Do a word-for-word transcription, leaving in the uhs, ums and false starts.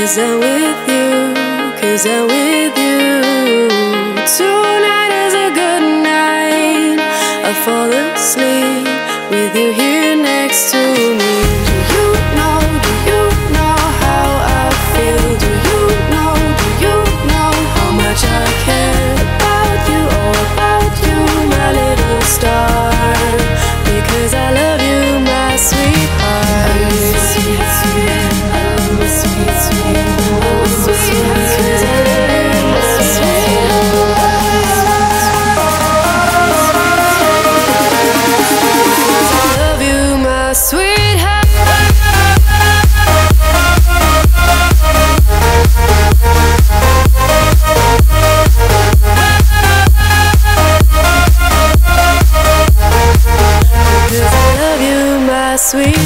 Cause I'm with you, cause I'm with you. Tonight is a good night. I fall asleep with you here next to me. Do you know, do you know how I feel? Do you know, do you know how much I care about you, oh about you, my little star? Because I love you, my sweetheart. I love you, sweet, sweet. I love you, sweet, sweet. I love you, sweet, sweet. I love you, my sweetheart. I love you, my sweetheart. Because I love you, my sweet